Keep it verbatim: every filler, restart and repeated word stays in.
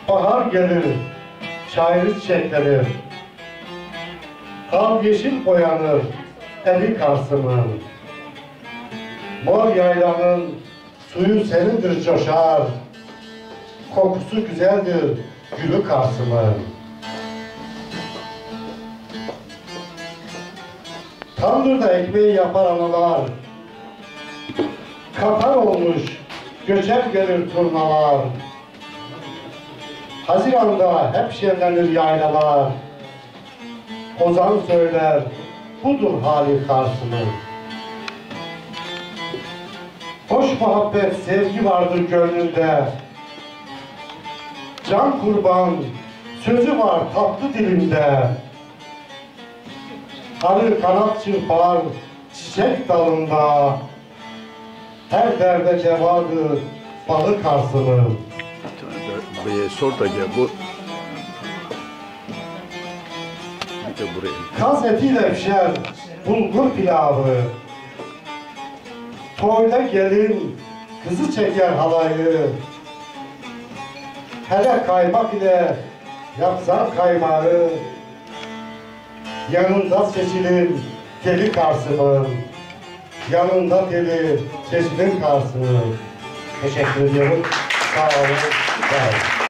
Bahar gelir, şairi çiçeklenir. Al yeşil boyanır, eli Kars'ımın. Mor yaylanın suyu senindir coşar. Kokusu güzeldir, gülü Kars'ımın. Tandırda ekmeği yapar analar. Katar olmuş, göçer gelir turnalar. Haziran'da hep şenlenir yaylalar. Ozan söyler, budur hali Kars'ımın. Hoş muhabbet, sevgi vardır gönlünde. Can kurban, sözü var tatlı dilinde. Arı kanat çırpar, çiçek dalında. Her derde cevadır, balı Kars'ımın. Bir sor da gel bu. Bir de buraya. Kaz etiyle pişer bulgur pilavı. Toyda gelin kızı çeker halayı. Hele kaymak ile yapsan kaymağı. Yanında seçilir deli Kars'ımın. Yanında deli seçilir Kars'ımın. Teşekkür ediyorum. Sağ olun. Sağ olun.